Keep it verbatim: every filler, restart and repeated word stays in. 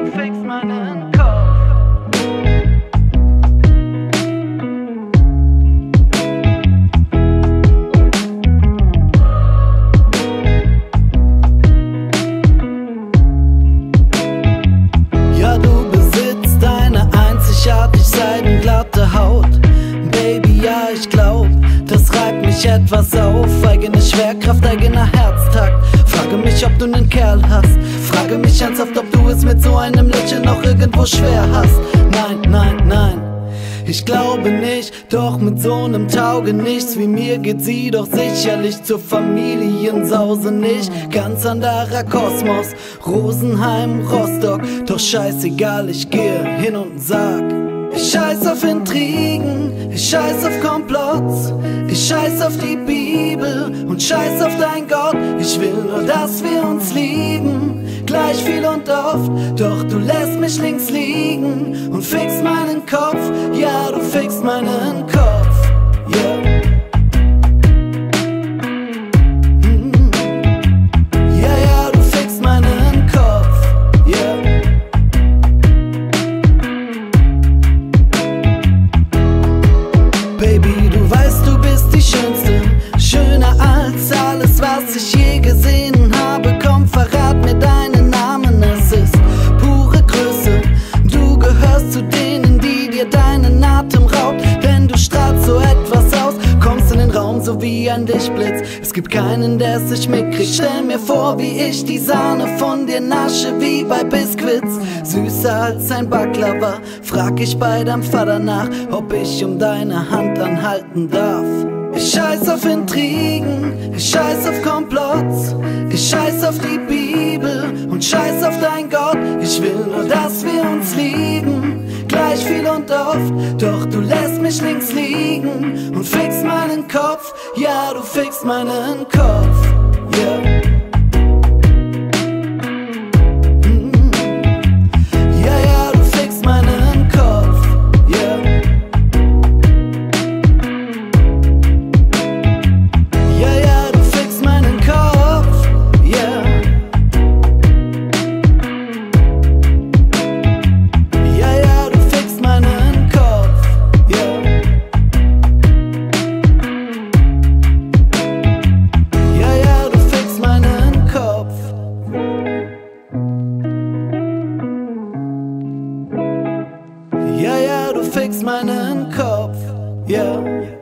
fixst meinen Kopf. Seidenglatte Haut. Baby, ja, ich glaub, das reibt mich etwas auf. Eigene Schwerkraft, eigener Herztakt. Frage mich, ob du nen Kerl hast. Frage mich ernsthaft, ob du es mit so einem Lächeln noch irgendwo schwer hast. Nein, nein, nein, ich glaube nicht, doch mit so nem Taugenichts wie mir geht sie doch sicherlich zur Familiensause nicht. Ganz anderer Kosmos, Rosenheim, Rostock. Doch scheißegal, ich gehe hin und sag: Ich scheiß auf Intrigen, ich scheiß auf Komplotts, ich scheiß auf die Bibel und scheiß auf dein Gott. Ich will nur, dass wir uns lieben, gleich viel und oft. Doch du lässt mich links liegen und fixst meinen Kopf. Ja, du fixst meinen Kopf, yeah. Baby, du weißt, du bist die Schönste, schöner als alles, was ich je gesehen habe. Komm, verrat mir deinen Namen, es ist pure Größe. Du gehörst zu denen, die dir deinen Atem raubt, denn du strahlst so etwas aus, kommst in den Raum so wie ein Lichtblitz. Es gibt keinen, der es sich mitkriegt. Stell mir vor, wie ich die Sahne von dir nasche, wie bei Biscuits. Süßer als ein Baklava, frag ich bei deinem Vater nach, ob ich um deine Hand anhalten darf. Ich scheiß auf Intrigen, ich scheiß auf Komplotts, ich scheiß auf die Bibel und scheiß auf dein Gott. Ich will nur, dass wir uns lieben, gleich viel und oft. Doch du lässt mich links liegen und fixst meinen Kopf. Ja, du fixst meinen Kopf, yeah. Ja, ja, du fixst meinen Kopf, yeah.